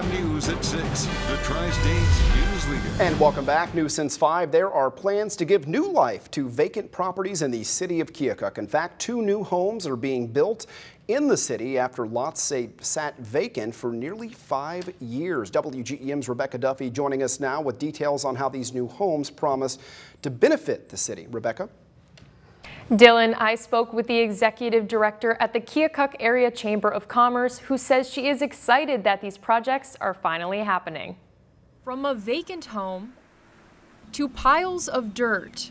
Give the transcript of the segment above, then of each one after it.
KXAN News at 6, the Tri-State News Leader. And welcome back. News Since 5. There are plans to give new life to vacant properties in the city of Keokuk. In fact, 2 new homes are being built in the city after lots sat vacant for nearly 5 years. WGEM's Rebecca Duffy joining us now with details on how these new homes promise to benefit the city. Rebecca? Dylan, I spoke with the executive director at the Keokuk Area Chamber of Commerce, who says she is excited that these projects are finally happening. From a vacant home to piles of dirt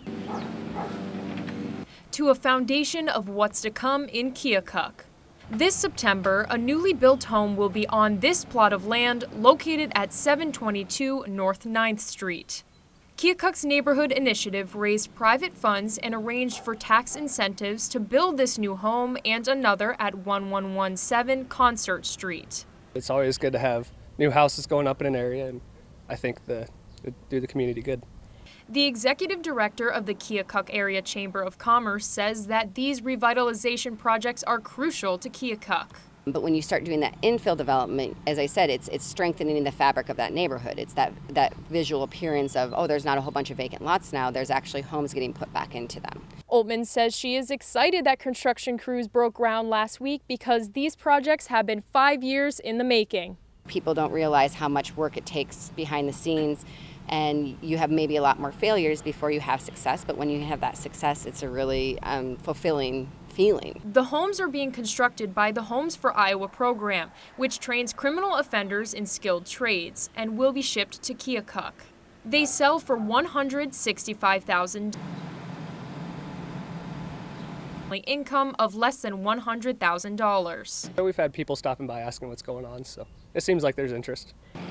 to a foundation of what's to come in Keokuk. This September, a newly built home will be on this plot of land located at 722 North 9th Street. Keokuk's neighborhood initiative raised private funds and arranged for tax incentives to build this new home and another at 1117 Concert Street. It's always good to have new houses going up in an area, and I think it do the community good. The executive director of the Keokuk Area Chamber of Commerce says that these revitalization projects are crucial to Keokuk. But when you start doing that infill development, as I said, it's strengthening the fabric of that neighborhood. It's that visual appearance of, oh, there's not a whole bunch of vacant lots now. There's actually homes getting put back into them. Oltman says she is excited that construction crews broke ground last week because these projects have been 5 years in the making. People don't realize how much work it takes behind the scenes, and you have maybe a lot more failures before you have success. But when you have that success, it's a really fulfilling feeling. The homes are being constructed by the Homes for Iowa program, which trains criminal offenders in skilled trades, and will be shipped to Keokuk. They sell for $165,000. Income of less than $100,000. We've had people stopping by asking what's going on, so it seems like there's interest.